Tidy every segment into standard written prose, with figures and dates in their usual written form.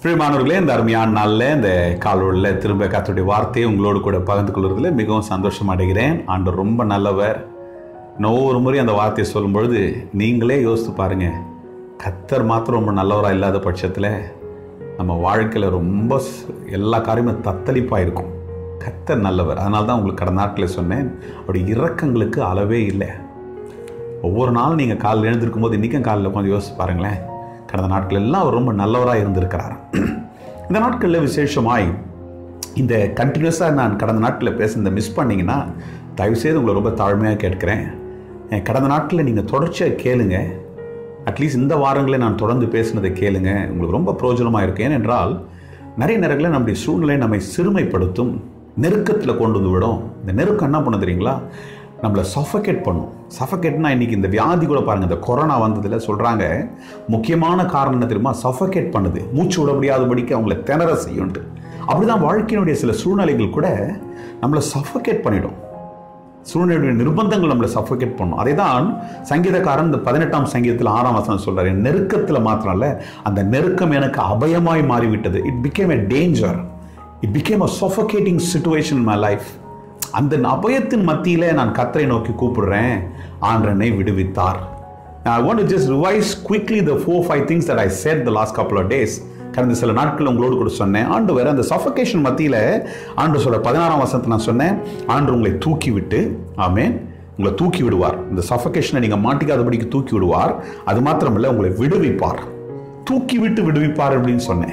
பிரியமானவர்களே, இந்த அருமையான நாளில் இந்த கால்வழியில் திரும்ப கர்த்தருடைய வார்த்தையை உங்களோடு கூட பகிர்ந்து கொள்வதில் மிகவும் சந்தோஷம் அடைகிறேன். ஆண்டவர் ரொம்ப நல்லவர். ஒவ்வொரு முறை அந்த வார்த்தையை சொல்லும் பொழுது நீங்களே யோசித்து பாருங்கள், கர்த்தர் மாத்திரம் ரொம்ப நல்லவராக இல்லாத பட்சத்தில் நம்ம வாழ்க்கையில் ரொம்ப எல்லா காரியமும் தத்தளிப்பாக இருக்கும். கர்த்தர் நல்லவர். அதனால தான் உங்களுக்கு கடந்த நாட்களில் சொன்னேன், அவருடைய இரக்கங்களுக்கு அளவே இல்லை. ஒவ்வொரு நாளும் நீங்கள் காலையில் எழுந்திருக்கும் போது இன்றைக்கும் காலையில் கொஞ்சம் யோசிச்சு பாருங்களேன், கடந்த நாட்கள் எல்லாம் அவர் ரொம்ப நல்லவராக இருந்திருக்கிறார். இந்த நாட்களில் விசேஷமாய் இந்த கண்டினியூஸாக நான் கடந்த நாட்களில் பேசுனதை மிஸ் பண்ணிங்கன்னா தயவுசெய்து உங்களை ரொம்ப தாழ்மையாக கேட்குறேன். கடந்த நாட்களில் நீங்கள் தொடர்ச்சியாக கேளுங்க. அட்லீஸ்ட் இந்த வாரங்களே நான் தொடர்ந்து பேசினதை கேளுங்க, உங்களுக்கு ரொம்ப பிரயோஜனமாக இருக்கும். ஏனென்றால் நிறைய நேரங்களில் நம்முடைய சூழ்நிலை நம்மை சிறுமைப்படுத்தும், நெருக்கத்தில் கொண்டு வந்து விடும். இந்த நெருக்கம் என்ன பண்ண தெரியுங்களா, நம்மளை சஃபகேட் பண்ணும். சஃபகேட்னா இன்றைக்கி இந்த வியாதி கூட பாருங்கள், இந்த கொரோனா வந்ததில் சொல்கிறாங்க முக்கியமான காரணம் என்ன தெரியுமா, சஃபகேட் பண்ணுது. மூச்சு விட முடியாதபடிக்கு அவங்கள திணற செய்யும்ட்டு. அப்படி தான் வாழ்க்கையினுடைய சில சூழ்நிலைகள் கூட நம்மளை சஃபகேட் பண்ணிடும். சூழ்நிலையுடைய நிர்பந்தங்கள் நம்மளை சஃபகேட் பண்ணும். அதை தான் சங்கீதக்காரன் இந்த 18ஆம் சங்கீதத்தில் 6ஆம் வசனம் சொல்கிறார், என் நெருக்கத்தில் மாத்திரம் இல்லை, அந்த நெருக்கம் எனக்கு அபயமாய் மாறிவிட்டது. It became a danger, it became a suffocating situation in my life. அந்த அபயத்தின் மத்தியில் நான் கர்த்தரை நோக்கி கூப்பிடுறேன், ஆண்டவரை விடுவித்தார். I want to just revise quickly the 4-5 things that I said the last couple of days. கடந்த சில நாட்கள் உங்களோடு கூட சொன்னேன். ஆண்டவர் அந்த சஃபகேஷன் மத்தியில் ஆண்டவர் சொல்ற 16ஆம் வசனத்தை நான் சொன்னேன், ஆண்டவர் உங்களை தூக்கி விட்டு, ஆமென், உங்களை தூக்கி விடுவார். இந்த சஃபகேஷனை நீங்கள் மாட்டிக்காதபடிக்கு தூக்கி விடுவார். அது மாத்திரமில்லை, உங்களை விடுவிப்பார். தூக்கி விட்டு விடுவிப்பார் அப்படின்னு சொன்னேன்.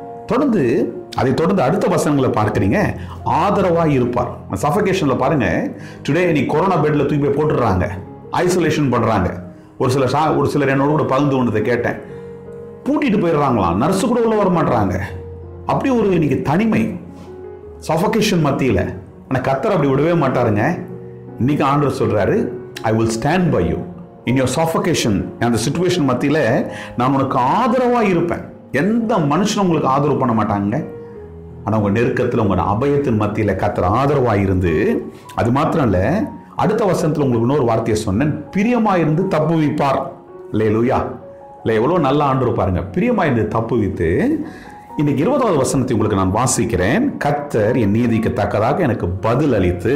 அதை தொடர்ந்து அடுத்த வசனங்களை பார்க்குறீங்க, ஆதரவாக இருப்பார். சஃபகேஷனில் பாருங்க, டுடே நீ கொரோனா பெட்டில் தூக்கி போய் போட்டுடுறாங்க, ஐசோலேஷன் பண்ணுறாங்க. ஒரு சிலர் என்னோட கூட பகிர்ந்து கொண்டதை கேட்டேன், பூட்டிட்டு போயிடுறாங்களாம், நர்ஸு கூட உள்ள வர மாட்டுறாங்க. அப்படி ஒரு இன்னைக்கு தனிமை சஃபகேஷன் மத்தியில். ஆனால் கர்த்தர் அப்படி விடவே மாட்டாருங்க. இன்னைக்கு ஆண்டவர் சொல்றாரு, I will stand by you in your suffocation. அந்த சிச்சுவேஷன் மத்தியில் நான் உனக்கு ஆதரவாக இருப்பேன். எந்த மனுஷனும் உங்களுக்கு ஆதரவு பண்ண மாட்டாங்க. ஆனால் உங்கள் நெருக்கத்தில், உங்கள் அபயத்தின் மத்தியில் கர்த்தர் ஆதரவாக இருந்து, அது மாத்திரம் இல்லை, அடுத்த வசனத்தில் உங்களுக்கு இன்னொரு வார்த்தையை சொன்னேன், பிரியமாக இருந்து தப்புவிப்பார். அல்லேலூயா. இல்லை, எவ்வளோ நல்ல ஆண்டவர் பாருங்க, பிரியமாக இருந்து தப்புவித்து. இன்னைக்கு 20வது வசனத்தை உங்களுக்கு நான் வாசிக்கிறேன். கர்த்தர் என் நீதிக்கு தக்கதாக எனக்கு பதில் அளித்து,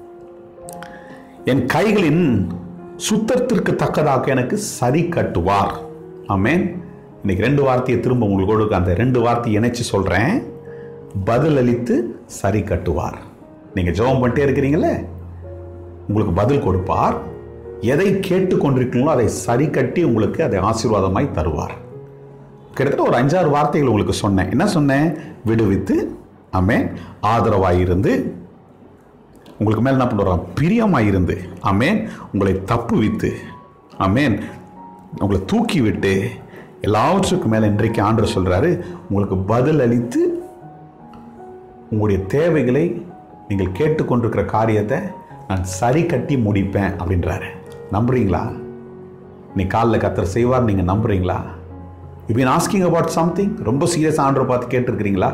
என் கைகளின் சுத்தத்திற்கு தக்கதாக எனக்கு சரி கட்டுவார். ஆமென். இன்னைக்கு 2 வார்த்தையை திரும்ப உங்களுக்கு அந்த 2 வார்த்தையை இணைச்சு சொல்றேன். பதில் அளித்து சரி கட்டுவார். நீங்க ஜெபம் பண்ணிட்டே இருக்கிறீங்களே, உங்களுக்கு பதில் கொடுப்பார். எதை கேட்டுக்கொண்டிருக்கீங்களோ அதை சரி கட்டி உங்களுக்கு அதை ஆசீர்வாதமாய் தருவார். கிட்டத்தட்ட ஒரு 5-6 வார்த்தைகள் உங்களுக்கு சொன்னேன். என்ன சொன்னேன்? விடுவித்து, ஆமென், ஆதரவாயிருந்து, உங்களுக்கு மேல என்ன பண்ணுறான், பிரியமாயிருந்து, ஆமென், உங்களை தப்புவித்து, ஆமென், உங்களை தூக்கி விட்டு, எல்லாவற்றுக்கும் மேலே இன்றைக்கு ஆண்டவர் சொல்றாரு, உங்களுக்கு பதில் அளித்து உங்களுடைய தேவைகளை, நீங்கள் கேட்டுக்கொண்டிருக்கிற காரியத்தை நான் சரி கட்டி முடிப்பேன் அப்படின்றாரு. நம்புறீங்களா? நீ காலில் கர்த்தர் செய்வார், நீங்கள் நம்புறீங்களா? You been asking about something, ரொம்ப சீரியஸாக ஆண்டவரை பார்த்து கேட்டிருக்கிறீங்களா?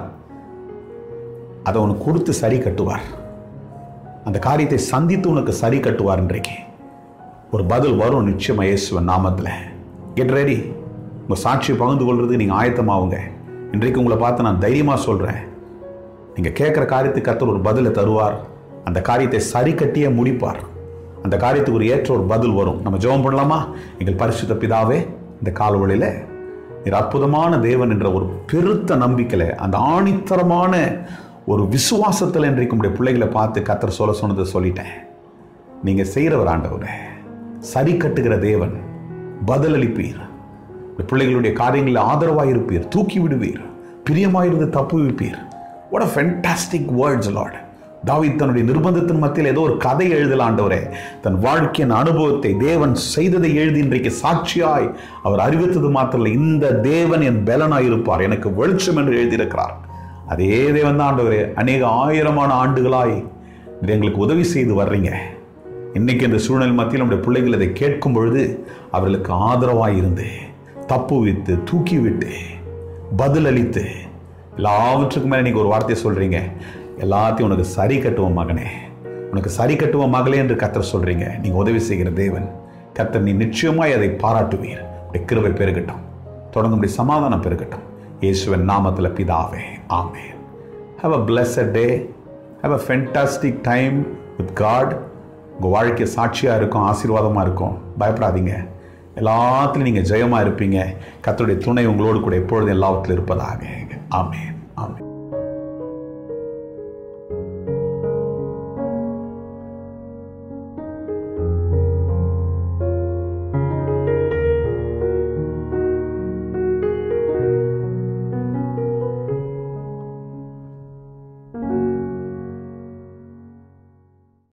அதை உனக்கு கொடுத்து சரி கட்டுவார். அந்த காரியத்தை சந்தித்து உனக்கு சரி கட்டுவார். இன்றைக்கு ஒரு பதில் வரும் நிச்சயமாக இயேசுவின் நாமத்தில். Get ready. உங்கள் சாட்சியை பகிர்ந்து கொள்வது நீங்கள் ஆயத்தமாகுங்க. இன்றைக்கு உங்களை பார்த்து நான் தைரியமாக சொல்கிறேன், நீங்கள் கேட்குற காரியத்துக்கு கர்த்தர் ஒரு பதிலை தருவார். அந்த காரியத்தை சரி கட்டியே முடிப்பார். அந்த காரியத்துக்கு ஒரு ஏற்ற ஒரு பதில் வரும். நம்ம ஜெபம் பண்ணலாமா? எங்கள் பரிசுத்த பிதாவே, இந்த காலவழியில் நீர் அற்புதமான தேவன் என்ற ஒரு பெருத்த நம்பிக்கையில், அந்த ஆணித்தரமான ஒரு விசுவாசத்தில் இன்றைக்கு உங்களுடைய பிள்ளைகளை பார்த்து கர்த்தர் சொன்னதை சொல்லிட்டேன். நீங்கள் செய்கிறவர் ஆண்டவரே, சரி கட்டுகிற தேவன், பதில் அளிப்பீர். பிள்ளைகளுடைய காரியங்களில் ஆதரவாக இருப்பீர், தூக்கி விடுவீர், பிரியமாயிருந்து தப்புவிப்பீர். What a fantastic words, Lord. தாவீது தன்னுடைய நிர்பந்தத்தின் மத்தியில் ஏதோ ஒரு கதை எழுதல ஆண்டவரே, தன் வாழ்க்கையின் அனுபவத்தை, தேவன் செய்ததை எழுதி இன்றைக்கு சாட்சியாய் அவர் அறிவித்தது மாத்திரம், இந்த தேவன் என் பலனாய் இருப்பார், எனக்கு வெளிச்சம் என்று எழுதியிருக்கிறார். அதே தேவன் தான் ஆண்டவரே, அநேக ஆயிரமான ஆண்டுகளாய் எங்களுக்கு உதவி செய்து வர்றீங்க. இன்னைக்கு இந்த சூழ்நிலை மத்தியில் நம்முடைய பிள்ளைகள் இதை கேட்கும் பொழுது அவர்களுக்கு ஆதரவாய் இருந்து, தப்புவித்து, தூக்கி விட்டு, பதில் அளித்து, எல்லாவற்றுக்கும் மேலே நீங்கள் ஒரு வார்த்தையை சொல்கிறீங்க, எல்லாத்தையும் உனக்கு சரி கட்டுவோம் மகனே, உனக்கு சரி கட்டுவோம் மகளே என்று கர்த்தர் சொல்கிறீங்க. நீங்கள் உதவி செய்கிற தேவன் கர்த்தர், நீ நிச்சயமாய் அதை பாராட்டுவீர். கிருபை பெருகட்டும், தொடர்ந்து சமாதானம் பெருகட்டும். இயேசுவின் நாமத்தில் பிதாவே, ஆமென். Have a blessed day. Have a fantastic time with God. உங்கள் வாழ்க்கை சாட்சியாக இருக்கும், ஆசீர்வாதமாக இருக்கும். பயப்படாதீங்க. எல்லாத்துலையும் நீங்கள் ஜெயமாக இருப்பீங்க. கர்த்தருடைய துணை உங்களோடு கூட எப்பொழுதும் எல்லாவற்றிலும் இருப்பதாக. ஆமென், ஆமென்.